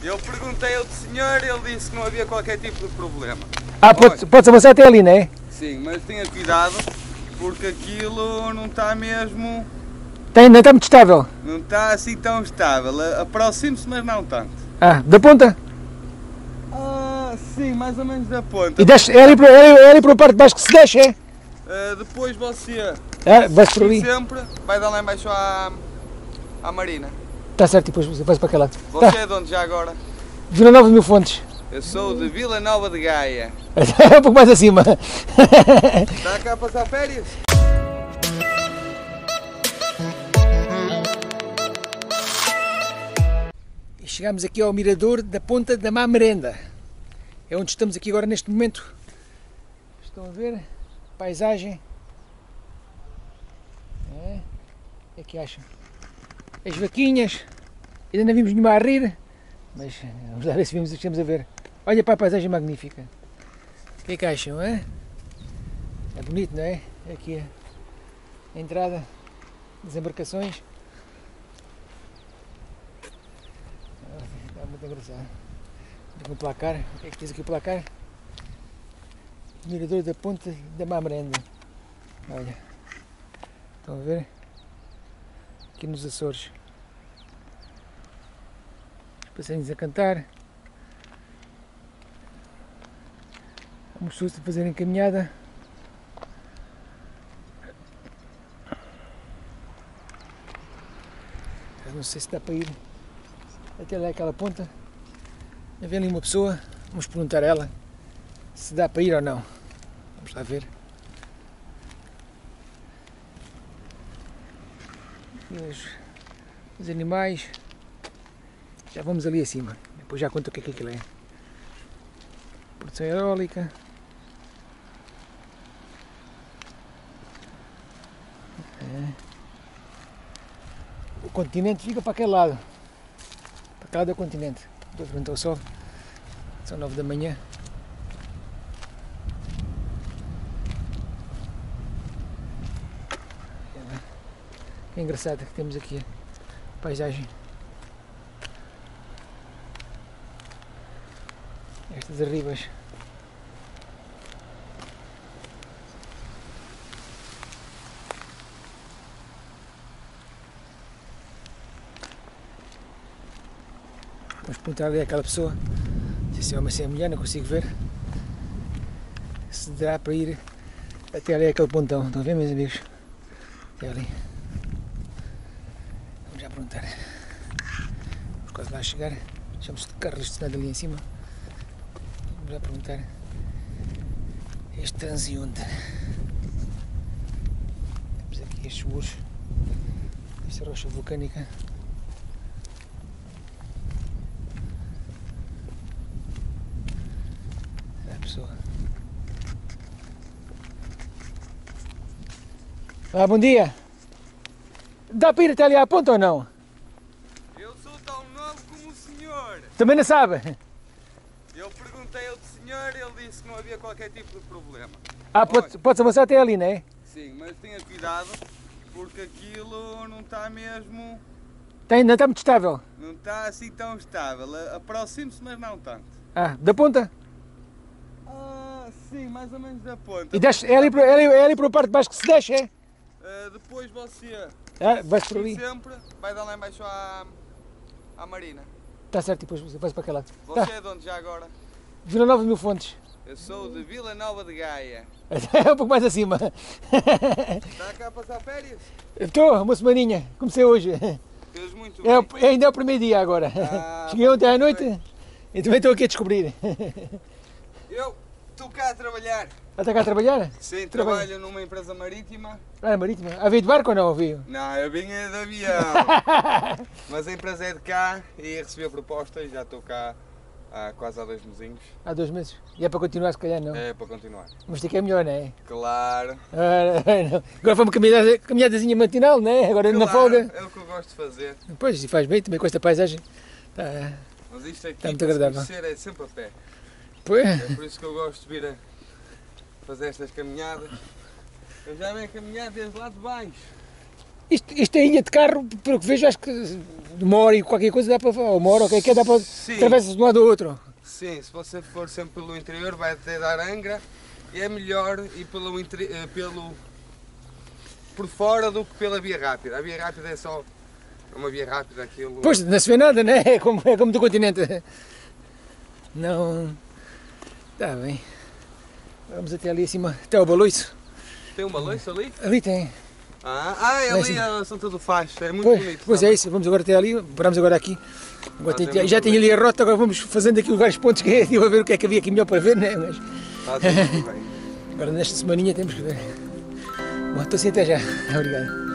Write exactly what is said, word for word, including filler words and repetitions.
Eu perguntei ao senhor e ele disse que não havia qualquer tipo de problema. Ah, pode, pode avançar até ali, não é? Sim, mas tenha cuidado porque aquilo não está mesmo... Tem, não está muito estável. Não está assim tão estável. Aproxime-se, mas não tanto. Ah, da ponta? Ah, sim, mais ou menos da ponta. E desce, é ali para é ali para a parte de baixo que se deixa, é? Uh, depois você, Ah, vai-se por ali. sempre, vai dar lá embaixo à, à Marina. Está certo, e depois vai-se para aquele lado. Você Tá. é de onde já agora? Vila Nova de Mil Fontes. Eu sou de Vila Nova de Gaia. É um pouco mais acima. Está cá a passar férias? E chegamos aqui ao mirador da Ponta da Má Merenda. É onde estamos aqui agora neste momento. Estão a ver? Paisagem. É. O que é que acham? As vaquinhas. Ainda não vimos nenhuma a rir. Mas vamos lá ver se vimos o que estamos a ver. Olha para a paisagem magnífica. O que é que acham, é? É bonito, não é? Aqui a entrada das embarcações. Está muito engraçado. Aqui um placar. O que é que diz aqui o placar? Mirador da Ponta da Má Merenda. Olha. Estão a ver? Aqui nos Açores. Os passarinhos a cantar. As pessoas a fazerem caminhada. Eu não sei se dá para ir até lá aquela ponta. Havia ali uma pessoa, vamos perguntar a ela se dá para ir ou não. Vamos lá ver. E os, os animais. Já vamos ali acima. Depois já conto o que é que aquilo é. Produção eólica. É. O continente fica para aquele lado. Para aquele lado do continente. Estou a frente ao sol. São nove da manhã. É engraçado que temos aqui a paisagem. Estas arribas. Vamos perguntar ali àquela pessoa se é homem ou se é mulher, não consigo ver. Se dá para ir até ali aquele pontão. Estão a ver, meus amigos? Até ali. Vamos já perguntar. Vamos quase lá chegar. Deixamos de carro estacionado ali em cima. Vamos já perguntar este transeunte. Temos aqui estes muros, esta rocha vulcânica. A pessoa. Ah, bom dia. Dá para ir até ali à ponta ou não? Eu sou tão novo como o senhor. Também não sabe? Eu perguntei ao senhor e ele disse que não havia qualquer tipo de problema. Ah, pode, pode avançar até ali, não é? Sim, mas tenha cuidado porque aquilo não está mesmo... Tem, não está muito estável. Não está assim tão estável. Aproxime-se, mas não tanto. Ah, da ponta? Ah, sim, mais ou menos da ponta. E desce, é ali, para- é ali, é ali para a parte de baixo que se deixa, é? Uh, depois você, Ah, vai-se por ali. sempre, vai dar lá embaixo à, à Marina. Está certo, e depois vai-se para aquele lado. Você Tá. é de onde já agora? Vila Nova de Mil Fontes. Eu sou de Vila Nova de Gaia. É um pouco mais acima. Está cá a passar férias? Estou, uma semaninha. Comecei hoje. Fez muito É, bem. o- é ainda é o primeiro dia agora. Ah, Cheguei ontem à noite bem. e também estou aqui a descobrir. Eu estou cá a trabalhar. Está cá a trabalhar? Sim, Trabalho. trabalho numa empresa marítima. Ah, marítima. Ah, veio de barco ou não? Veio? Não, eu vinha de avião. Mas a empresa é de cá e recebi a proposta e já estou cá há quase há dois mesinhos. Há dois meses. E é para continuar, se calhar não. É para continuar. Mas tem que é melhor, não é? Claro. Ah, não. Agora foi uma caminhada, caminhadazinha matinal, não é? Agora na Claro, folga. é o que eu gosto de fazer. Pois, e faz bem também com esta paisagem. Tá. Mas isto aqui, Está muito para se agradável. conhecer, é sempre a pé. Pois. É por isso que eu gosto de vir a fazer estas caminhadas. Eu já venho a caminhar desde lá de baixo. Isto, isto é ilha de carro, pelo que vejo, acho que uma hora e qualquer coisa dá para. Ou uma hora, ou qualquer dá para. Atravessa-se de um lado ao outro. Sim, se você for sempre pelo interior, vai até dar Angra e é melhor ir pelo, interi- eh, pelo por fora do que pela via rápida. A via rápida é só uma via rápida, aquilo. Pois, não se vê nada, né? É como, é como do continente. Não. Está bem. Vamos até ali acima, até ao Baloiço. Tem uma loiça ali? Ali tem. Ah, ah é Lá em ali cima. a Santa do Facho, é muito Pois, bonito. pois é sabe? isso, vamos agora até ali, paramos agora aqui. Agora Ah, tem- tem já muito tenho ali a rota, agora vamos fazendo aqui vários pontos que é, a ver o que é que havia aqui melhor para ver, né? Mas Está tudo bem. agora nesta semaninha temos que ver. Bom, estou assim até já. Obrigado.